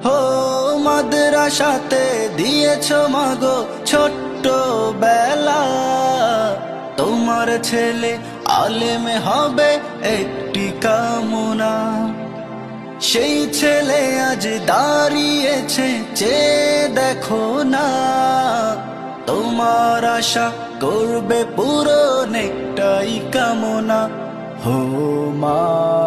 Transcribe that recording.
হো মাদ্রাসাতে দিয়েছো মাগো ছোট্ট বেলা, তোমার ছেলে আলেম হবে একটি কামনা। সেই ছেলে আজ দাঁড়িয়েছে চেয়ে দেখো না, তোমার আশা করবে পূরণ একটাই কামনা। হো মা